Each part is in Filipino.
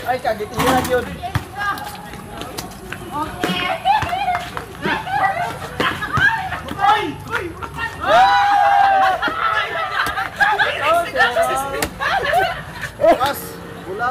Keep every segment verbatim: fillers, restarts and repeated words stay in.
Ay, kagitiran yun. Okay. Ay! Ay! Pas! Bola!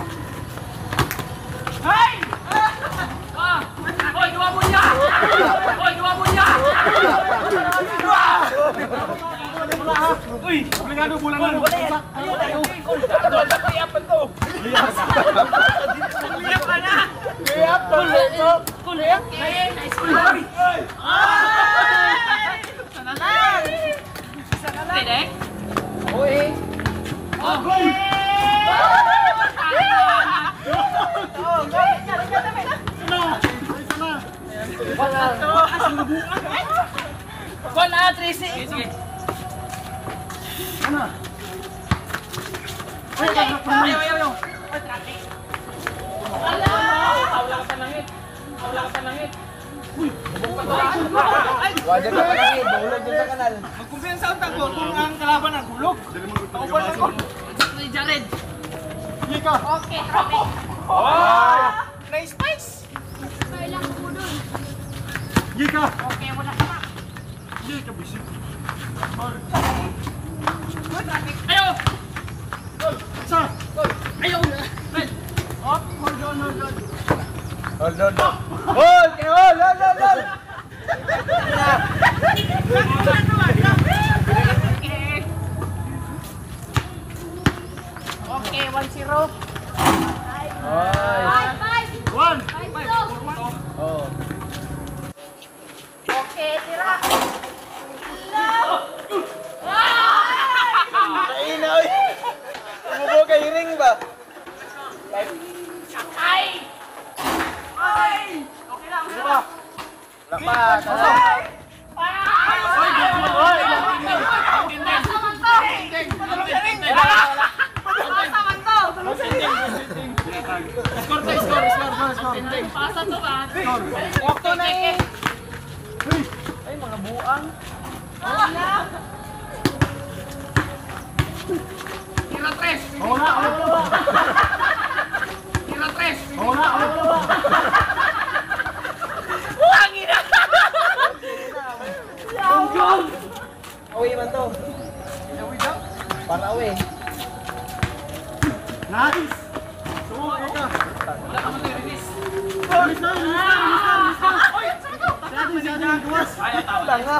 Hey! Ah! Hoy, dua mo niya! Hoy, dua mo niya! Uy! Obligado bola na! Doon ako iapan to! Iyak ka na! Kaya pa! Kuliyak! Nice kuliyak! Sana lang! Sana lang! Pwede? Uy! Okay! Wala, Tracy! Sige, sige. Ano? Ayaw, ayaw, ayaw! Ay, traffic! Wala! Wala ka sa langit! Wala ka sa langit! Uy! Wajan ka palagi, bahulog dun sa kanal. Magkumpiyansa ang tagpo kung ang kalaban ang gulog. Taupal lang ko. Ni Jared! Hindi ka. Okay, traffic. Oh! Nice spice! Kailangan mo dun. Hindi ka. Okay, wala ka na. Hindi ka bisip. Ayaw! Isa. Ayaw! Red! Up. Hold on, hold on. Hold on, hold! Hold! Hold! Hold! Hold! Hold! Okay. Okay, one zero. Ay! Five, five. One. Five, two. Oh! Okay, tira. Kaina, oy! Umubo kay ring ba? Ay! Ay! Okay lang, okay lang. Wala pa! Tara! Score tayo, score, score, score! Pasa to ba? Okto na eh! Ay, mga buang! Tira tres! Wala, wala. Tira tres! Wala, wala. Buhangin na! Awi man to! Para awi! Nice. Sumo ka. Wala ka mag-release. Bilis na, bilis na, bilis na. Dati, dati ang gawas. Ayaw, tama. Wala nga!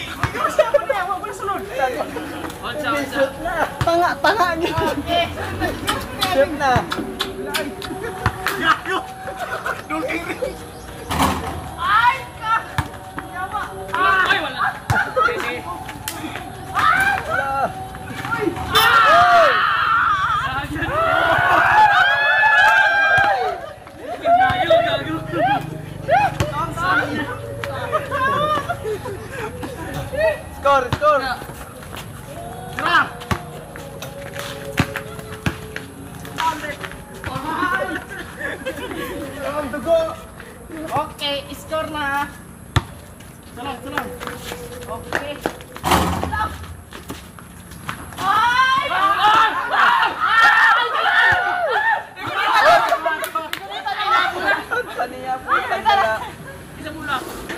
Watch out, watch Shoot out. na! Tanga! Tanga niya! Shoot na! Yayo. Dulking ring. Ay! Ka! Yawa! Ay, wala. Sige. Wala! Gayo, gayo. Score! Score! Tara. Ang dugo! Okay, score na. Salam, salam. Okay. Ay! Paniya po! Tangkala! Isa muna.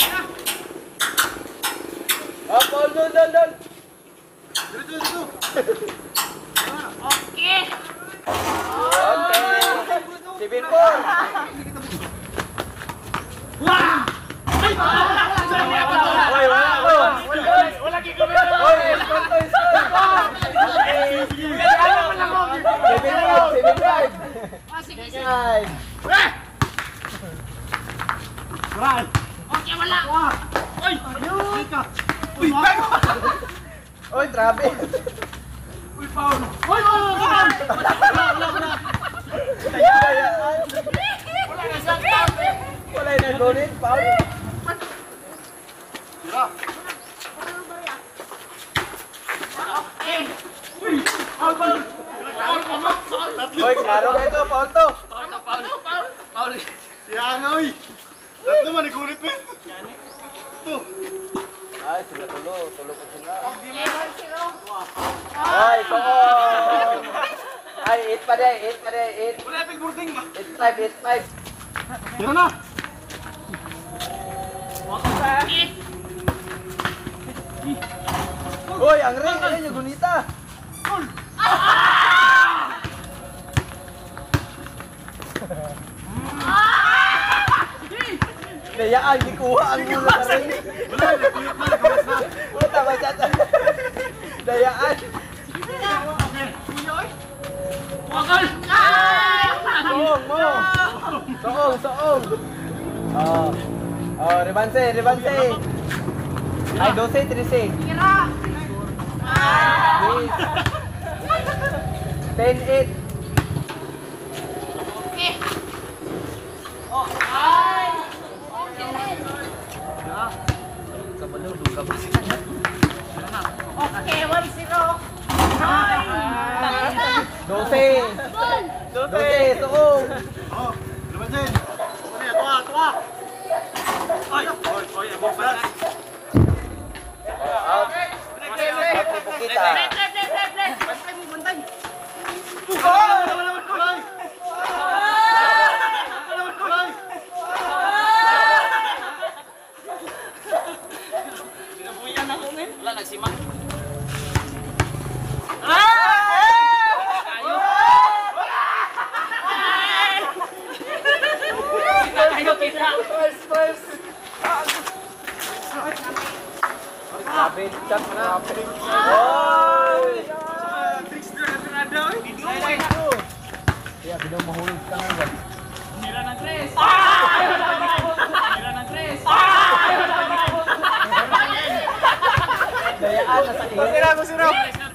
Up! Hold! Hold! Hold! Hold! Dito, dito. Okay. Okay! Sipin po! Hoy! Wala ko! Wala kikong Hoy! Score to! Score! Sipin five! Sipin five! Ah, sige, sige. Five! Tara. Okay, wala. Ay! Hindi ka. Uy, bago. Oy! Grabe! Uy, foul. Uy, wala, wala. Wala, wala, wala. Kayaan! Wala na siyang tabi. Wala yung nag-gonit! Foul! Tira. Okay. Foul, foul. Hoy! Klaro ka ito! Foul to! Paul, Paul, Paul, Paul. Yan nga, uy. Tatlo man, ikulit mo. Ito. Ay! Sila tulo! Tulo ko sila! Okay, one zero. Ay! Soko! Ay, eight pa din, eight pa din, eight. Wala yung boarding ba? eight five, eight five. Tira na! Uy, ang ring, ayun yung gunita. Dayaan, di kuha ang mula sa ring. Wala, nagpuyot na, nagawas na. Puta ba siya? Dayaan. Wakal! Soong mo. Soong, soong. Oh. Oh, rebanse, rebanse. Ay, dose, trece. Kira! ten, eight. Okay. Oh, ay! Okay, one zero. Ay! Dose. Gol! Dose, soong. Oh, laban din. Ano yan? Tuwa, tuwa. Ay, oy, oy, abong pa. Out. Pupukita. Left, left, left, left, left. Bantay mo, bantay. Wala, wala, wala, kulay. Wala, wala, kulay. Sinabuyan ako, men. Wala, nagsimang. Kita kayo, kita. First, first. Grabe, chat na. Oy! Tricks na natin na Ay, Kaya, binumahulog ka nga dyan. Mira ng tres. Mira ng tres. Dayaan, nasa iyo. Sira ko, sira.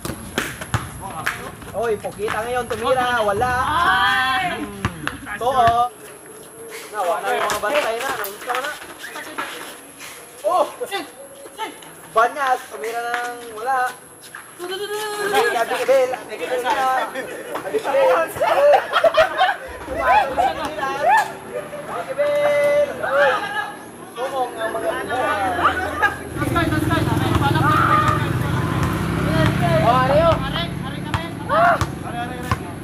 Oy, pukita ngayon, tumira, wala. Hmm. To, oh. Nawa na yung mga bantay na, nangis ka na. Oh! Banyas, tumira ng wala. Abi, abi, Ibel, abi, Ibel na. Abi, Ibel. Pumasok na nila. Abi, Ibel. Oy, tumong ang mga buha. Oh, Areo. Are, are,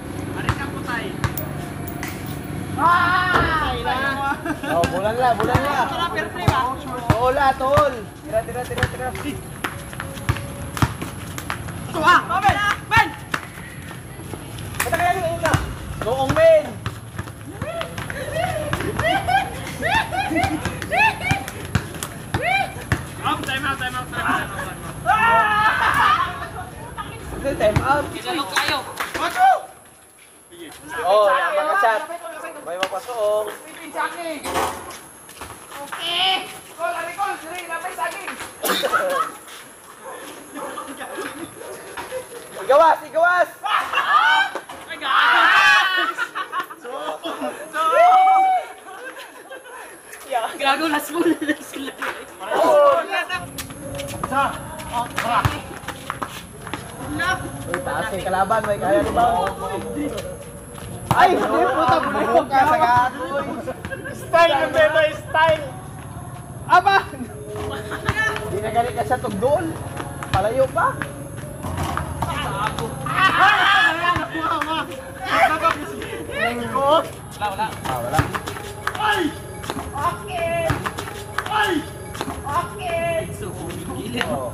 are. Oh, bulan la, bulan la. Tol la, tol. Tira, tira, tira, tira. Tuwa! Ben! Ben! Bata kaya yung una. Noong men. Up, time out, time out, time out. Ito time out. Kinalok kayo. Oh, mga chat. May mapasok. Okay. Igawas, igawas. Ay, gago. Gago, last mo na sila. Uy, taas kay kalaban. May kaya ni ba? Ay, hindi puta. Buhok ka sa gatoy. Style ng beba, style. Aba! Hindi na galit ka siya tugdol. Palayo pa. Wala, wala. Ah, wala. Okay. Okay. So, gilid. Oh.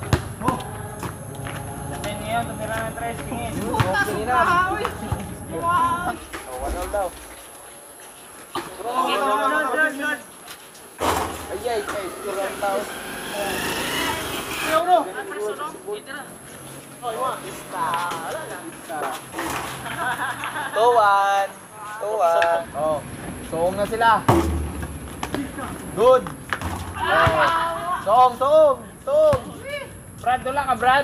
Kasi niyo, tumira ng tres, tingin. Okay na. Wow. Oh, one all daw. Ay, ay, ay. Kurang tao. Itira. Tuwan. Tuwan. Oh. Soong na sila. Good. Oh. Soong, soong. Soong. Brad, doon lang ka, Brad.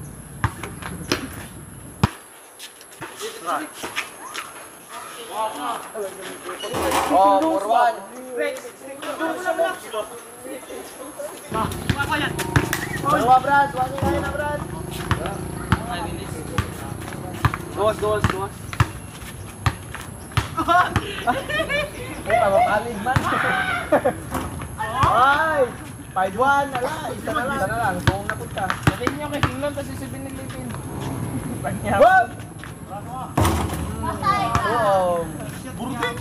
Oh, four one. Dalawa, Brad. Wagi kayo na, Brad. Duwas, duwas, duwas. Ay, pamapalig man. Ay, five one. Ala, isa na lang. Isa na lang. Soong na punta. Sabihin niyo kay Singlon, tapos isipin ng Lipin. Wag! Tuong. Buruding!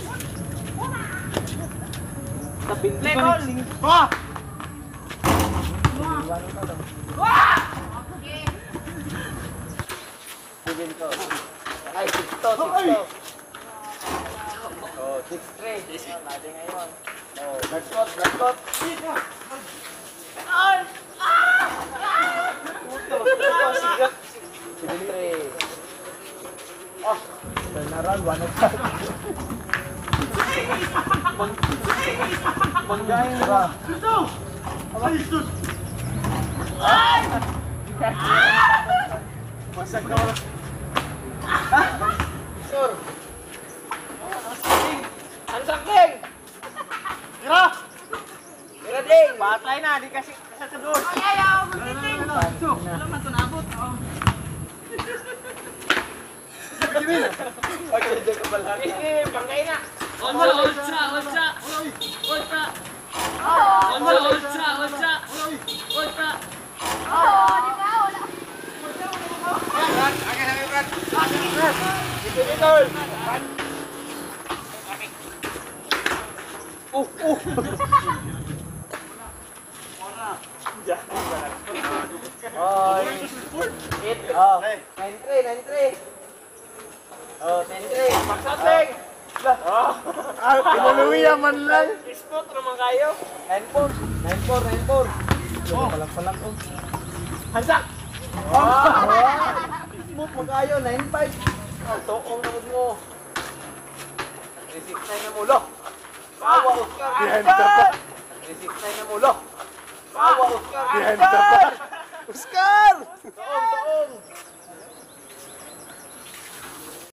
Sa pintle ko. Ah! Bigin ko. Ay, sixto, sixto. Oh, six three. Oh, natin ngayon. Oh, black shot, black shot. Ay! Puto, puto, sigap. Six three. Oh, turn around, one of five. Panggain ba? Ito! Ay, sus! Masag ka wala. Sir. Ang sakling! Tira! Tira ding! Patay na, di kasi kasi tudod. Ay, ayaw, magtiting. Wala man ito naabot. Oh. Pag dyan ka pala. Eh, pangkain na. Olsa, olsa, olsa. Olsa. Olsa, olsa, olsa. Olsa. Oo, di ba? Wala. Dito, dito! Oh, oh! Oh, eight, oh, nine three, nine three. Oh, ten three. Pagsatling! Ah, pinuluwi naman lang! Spot naman kayo. nine four, nine four, nine four. Oh, palak-palak oh. Hansak! Ah! Smooth mo kayo, nine five. Oh, toong naman mo. three six nine na mulo. Bawa, Oscar. Behind the back. three six nine na mulo. Bawa, Oscar. Behind the back. Oscar! Toong, toong.